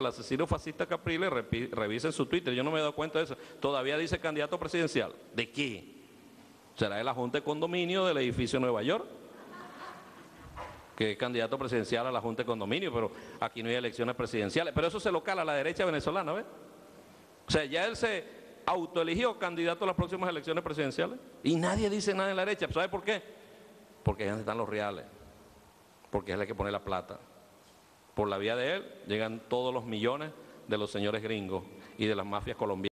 El asesino fascista Capriles, revisen su Twitter, yo no me he dado cuenta de eso. Todavía dice candidato presidencial. ¿De qué? ¿Será de la Junta de Condominio del edificio Nueva York? Que es candidato presidencial a la Junta de Condominio, pero aquí no hay elecciones presidenciales. Pero eso se lo cala a la derecha venezolana, ¿ves? O sea, ya él se autoeligió candidato a las próximas elecciones presidenciales y nadie dice nada en la derecha. ¿Sabe por qué? Porque ahí es donde están los reales, porque es el que pone la plata. Por la vía de él llegan todos los millones de los señores gringos y de las mafias colombianas.